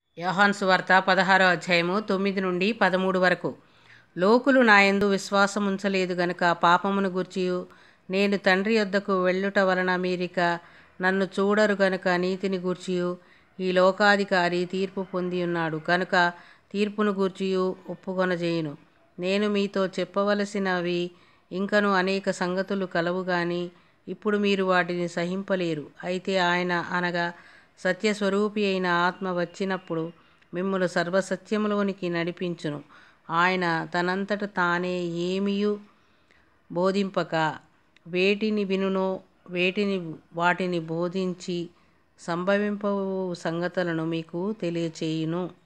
యోహాను సువార్త 16వ అధ్యాయము 9 నుండి 13 వరకు. లోకులు నాయందు విశ్వాసముంచలేదు గనుక పాపమును గూర్చియు, నేను తండ్రి యొద్దకు వెళ్ళుట వలన మీరిక నన్ను చూడరు గనుక నీతిని గూర్చియు ఈ లోకాధికారి తీర్పు పొంది ఉన్నాడు కనుక తీర్పును గూర్చియు ఒప్పుకొనజేయును. నేను మీతో చెప్పవలసినవి ఇంకను అనేక సంగతులు కలవు గాని ఇప్పుడు మీరు వాటిని సహింపలేరు. అయితే ఆయన అనగా సత్యస్వరూపి అయిన ఆత్మ వచ్చినప్పుడు మిమ్మును సర్వసత్యములోనికి నడిపించును. ఆయన తనంతట తానే ఏమియు బోధింపక వేటిని వినునో వాటిని బోధించి సంభవింపవు సంగతులను మీకు తెలియచేయును.